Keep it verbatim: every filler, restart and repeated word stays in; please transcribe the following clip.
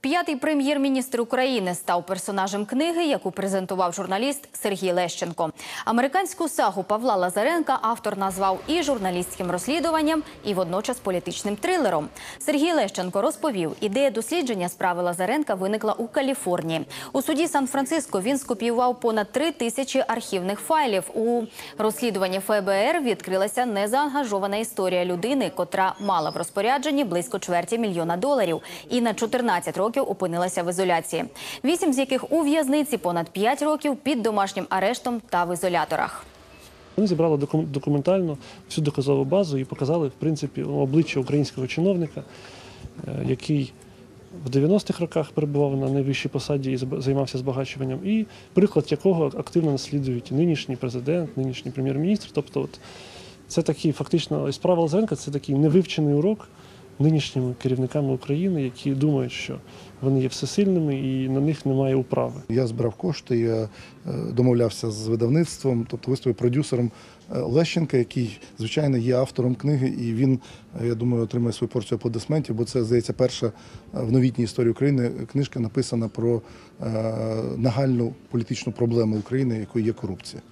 П'ятий прем'єр-міністр України став персонажем книги, яку презентував журналіст Сергій Лещенко. Американську сагу Павла Лазаренка автор назвав і журналістським розслідуванням, і водночас політичним трилером. Сергій Лещенко розповів, ідея дослідження справи Лазаренка виникла у Каліфорнії. У суді Сан-Франциско він скопіював понад три тисячі архівних файлів. У розслідуванні Ф Б Р відкрилася незаангажована історія людини, котра мала в розпорядженні близько чверті мільйона доларів і на чотирнадцять років опинилася в ізоляції. Вісім з яких у в'язниці, понад п'ять років під домашнім арештом та в ізоляторах. Вони зібрали документально всю доказову базу і показали, в принципі, обличчя українського чиновника, який в дев'яностих роках перебував на найвищій посаді і займався збагачуванням, і приклад якого активно наслідують нинішній президент, нинішній прем'єр-міністр. Тобто от, це такий, фактично, справа Лазаренка – це такий невивчений урок нинішніми керівниками України, які думають, що вони є всесильними і на них немає управи. Я збирав кошти, я домовлявся з видавництвом, тобто виступив продюсером Лещенка, який, звичайно, є автором книги, і він, я думаю, отримає свою порцію аплодисментів, бо це, здається, перша в новітній історії України книжка написана про нагальну політичну проблему України, якою є корупція.